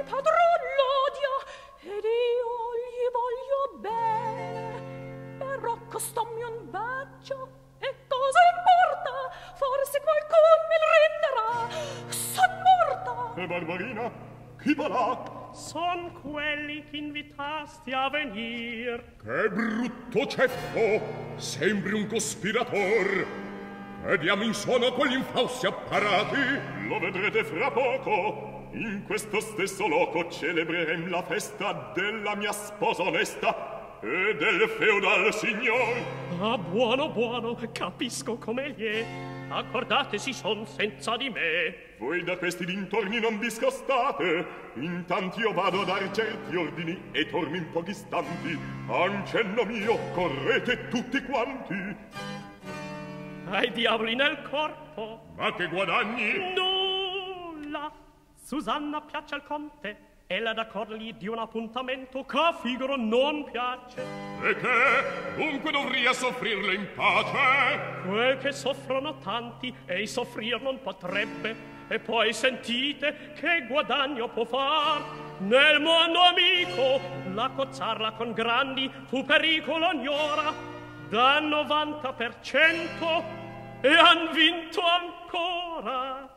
padron l'odia ed io gli voglio bene, però costommi un bacio e cosa importa, forse qualcun me il renderà. Son morta. Barbarina, chi va là? Son quelli che invitasti a venir. Che brutto ceffo, sembri un cospirator. Vediamo in suono quegli infausti apparati. Lo vedrete fra poco. In questo stesso loco celebrerem la festa della mia sposa onesta e del feudal signor. Ah, buono, buono, capisco come gli è. Accordatesi son senza di me. Voi da questi dintorni non discostate. Intanto io vado a dar certi ordini e torno in pochi istanti. Ancenno mio, correte tutti quanti. Hai diavoli nel corpo. Ma che guadagni? Nulla. Susanna piace al conte. Ella d'accorgli di un appuntamento che a Figaro non piace. E che? Dunque dovria soffrirle in pace? Quel che soffrono tanti, ei soffrir non potrebbe. E poi sentite che guadagno può far. Nel mondo amico, la cozzarla con grandi fu pericolo ignora. Da 90% e han vinto ancora.